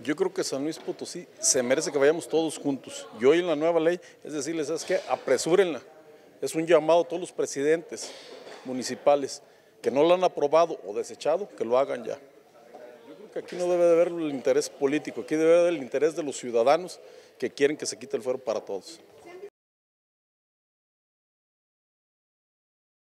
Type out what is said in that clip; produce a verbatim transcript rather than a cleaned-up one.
Yo creo que San Luis Potosí se merece que vayamos todos juntos. Y hoy en la nueva ley es decirles, ¿sabes qué? Apresúrenla. Es un llamado a todos los presidentes municipales que no lo han aprobado o desechado, que lo hagan ya. Yo creo que aquí no debe de haber el interés político, aquí debe de haber el interés de los ciudadanos que quieren que se quite el fuero para todos.